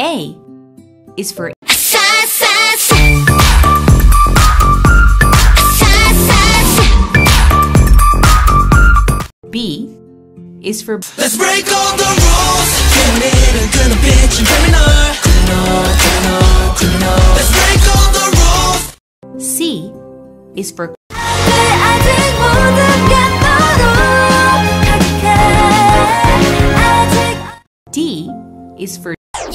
A is for B is for Let's break all the rules. 걔네는 그는 bitch and criminal. Criminal. Let's break all the rules. C is for D is for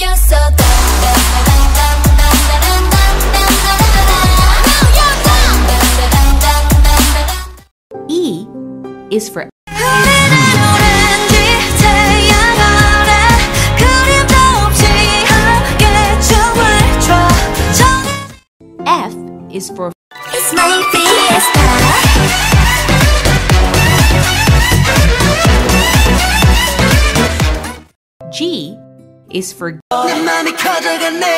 E is for F is for It's my fiesta. G is for 내 맘이 커져가네.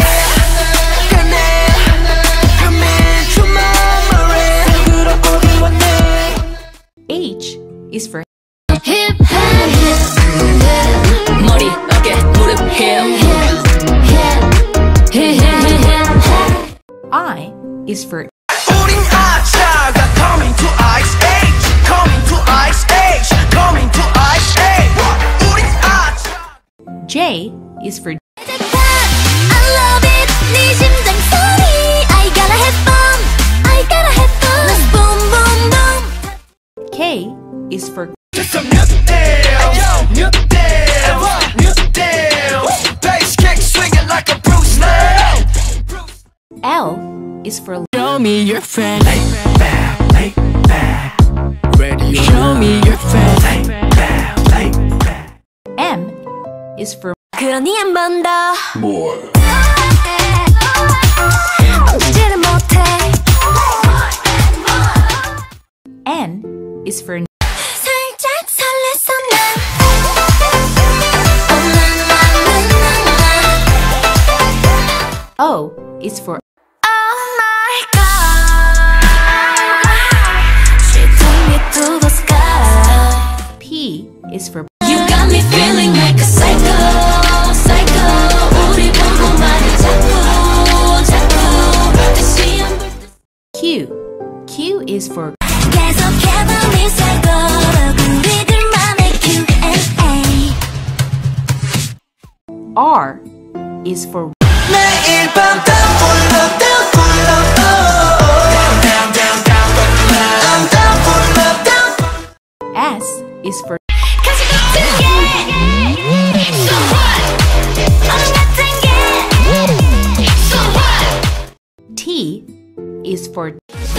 H is for Hip hop, 머리, 어깨, 무릎, I is for 우린 아차가 coming to ice age. Coming to ice age. Coming to ice age. 우린 아차. J is for I love it. 네 심장 소리. I gotta have fun. I gotta have fun. Let's boom boom boom. K is for Just a new deal. New deal. New deal. Bass kick swinging like a Bruce Lee. L is for Show me your friend. Lay back. Radio. Show me your friend. Lay back. M is for 그러니 한 번 더. More. 멈추지를 못해. N is for 살짝 설렜어 난. O is for Oh my God. She took me to the sky. P is for You got me feeling like a psycho, psycho. 우리 보고 말해 자꾸 다시 한 번. Q. Q is for 계속해봐 네 살도록 우리들만의 Q&A. R is for 매일 밤 down for love, down for love. Down, down, down for love. I'm down for love, down for love. S is for 가시 같은 게 So what? 얼음 같은 게 So what? T is for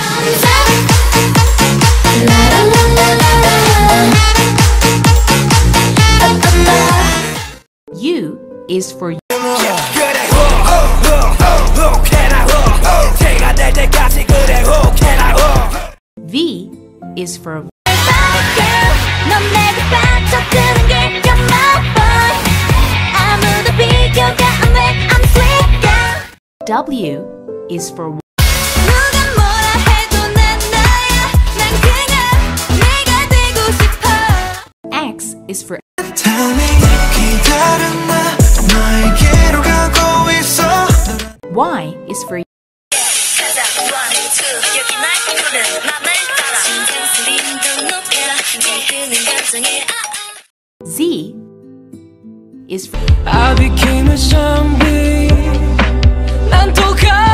U is for 그래 can I 제가 될 때까지 그래 can I V is for 넌 내게 빠져드는 게 You're my boy. 아무도 비교가 안 돼. I'm sweet girl. W is for 누가 뭐라 해도 난 나야. 난 그냥 내가 되고 싶어. X is for Tell me 기다렸나 너에게로 가고 있어 Y is for 가자 one two 여기 날 부르는 맘을 따라 심장 소리는 더 높여 끄는 감정에 Z is for I became a zombie. 난 또